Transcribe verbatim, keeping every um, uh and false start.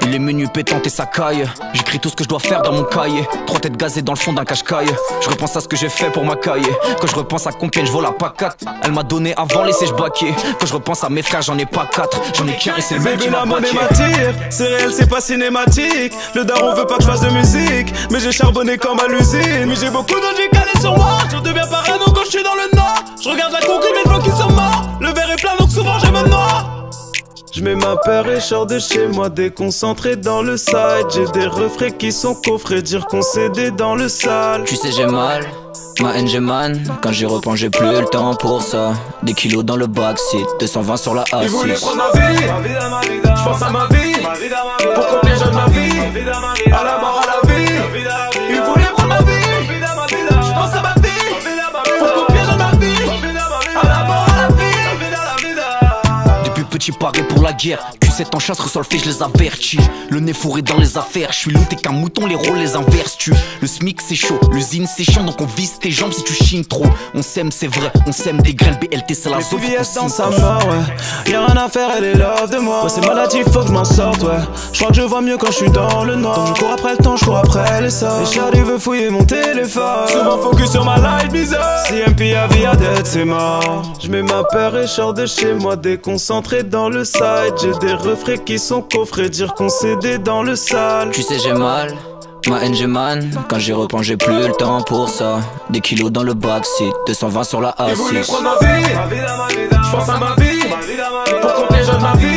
Les menus pétantes et ça caille. J'écris tout ce que je dois faire dans mon cahier. Trois têtes gazées dans le fond d'un cache-caille. Je repense à ce que j'ai fait pour ma cahier. Quand je repense à Compiègne, je vole la pacate. Elle m'a donné avant les sèches baquets. Quand je repense à mes frères, j'en ai pas quatre. J'en ai qu'un et c'est le même qui m'a baqué. C'est réel, c'est pas cinématique. Le daron veut pas que je fasse de musique, mais j'ai charbonné comme à l'usine. Mais j'ai beaucoup d'enjeux calés sur moi. Je deviens parano quand je suis dans le nord. Je regarde la concu, mais je vois qu'ils sont morts. Le verre est plein donc souvent je me noie. Je mets ma peur et sors de chez moi déconcentré dans le side. J'ai des refrains qui sont coffrés, dire qu'on s'aidait dans le sale. Tu sais j'ai mal, ma haine j'ai man. Quand j'y repense j'ai plus le temps pour ça. Des kilos dans le backseat, deux cent vingt sur la A six. Ils voulaient prendre ma vie, je pense à ma vie. Pour qu'on piégeonne ma vie, à la mort à la vie. Ils voulaient prendre ma vie, je pense à ma vie. Pour qu'on piégeonne ma vie, à la mort à la vie. Petit paré pour la guerre, Q sept en chasse, ressort le fait, je les avertis. Le nez fourré dans les affaires, je suis loup, t'es qu'un mouton, les rôles les inverses tu. Le smic c'est chaud, l'usine c'est chiant, donc on vise tes jambes si tu chignes trop. On s'aime c'est vrai, on s'aime des graines, B L T c'est la zone. Les dans sa mort, ouais. Y'a rien à faire, elle est love de moi. Ouais, c'est maladif, faut que je m'en sorte, ouais. Je crois que je vois mieux quand je suis dans le noir. Donc je cours après le temps, je cours après les sorts. Et Charlie veut fouiller mon téléphone. Souvent focus sur ma life bizarre. Si M P a vie à dette, c'est mort. Je mets ma peur et sors de chez moi déconcentré dans le side. J'ai des refrains qui sont coffrés, dire qu'on s'aidait dans le sale. Tu sais j'ai mal, ma haine j'ai man. Quand j'y repense j'ai plus le temps pour ça. Des kilos dans le backseat, deux cent vingt sur la A six. Ils voulaient prendre ma vie, je pense à ma vie. Pour qu'on piégeonne ma vie,